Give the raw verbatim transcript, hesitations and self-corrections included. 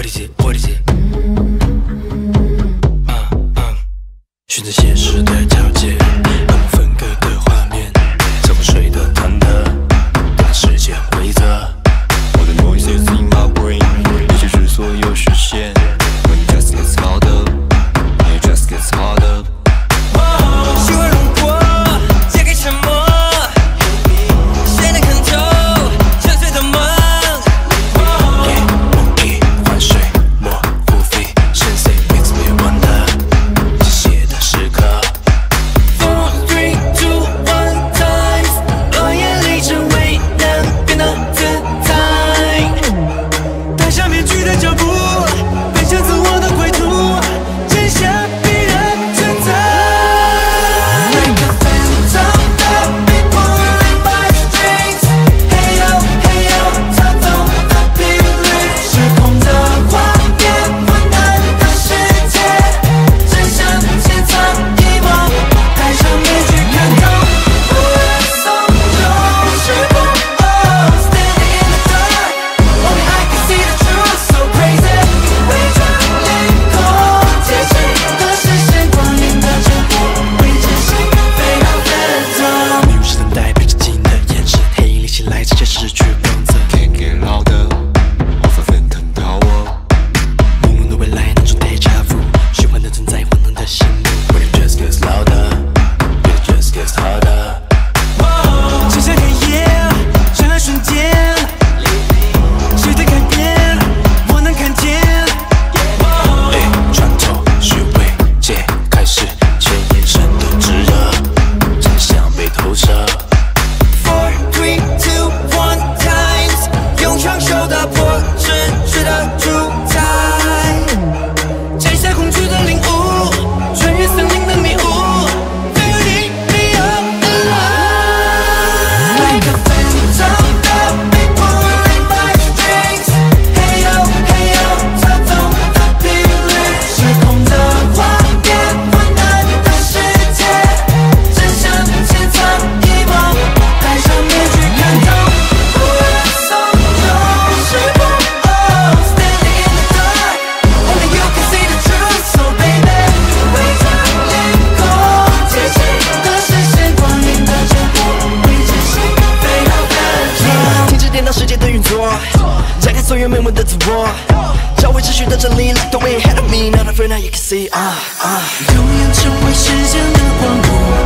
解，我理解。啊啊，循着现实的交界，我们分割的画面，怎么睡得忐忑，跟时间规则。我的 noises in my brain， 一切之所有实现。When it just gets harder， it just gets harder。希望如果借给沉默。 所有美梦的自我，找回秩序的真理 ，Like the way ahead of me， not afraid now you can see， 啊啊，永远成为时间的光幕。